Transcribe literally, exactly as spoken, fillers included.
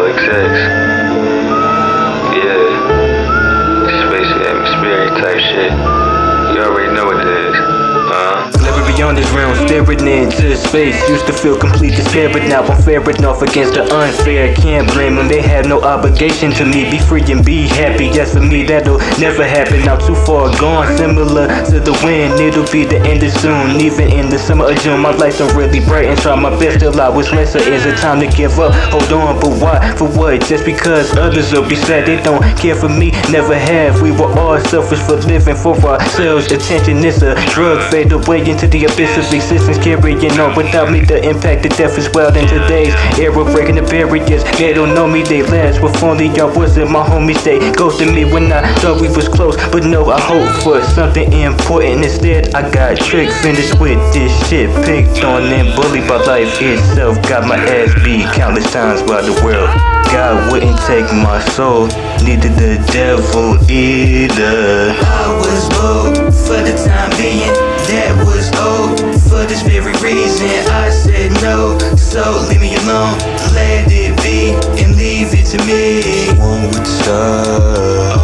alcoholic sex. Yeah. Spacey atmosphere type shit. You already know what it is. Uh-huh. Living beyond this realm, staring into space. Used to feel complete despair, but now I'm faring off against the unfair. Can't blame them, they have no obligation to me. Be free and be happy, yes for me that'll never happen. I'm too far gone, similar to the wind. It'll be the end of soon, even in the summer of June. My lights are really bright and try my best till I was lesser. Is it time to give up? Hold on, but why? For what? Just because others will be sad, they don't care for me, never have. We were all selfish for living for ourselves. Attention is a drug, fade away into the abyss of existence, carrying on without me. The impact of death is wild in today's era, breaking the barriers. They don't know me, they last. If only y'all wasn't my homies, they ghosted me when I thought we was close. But no, I hope for something important instead. I got tricked, finished with this shit, picked on and bullied by life itself. Got my ass beat countless times by the world. God wouldn't take my soul, neither the devil either. I was bold for the time being, that was old. For this very reason I said no, so leave me alone, let it be and leave it to me. One would stop.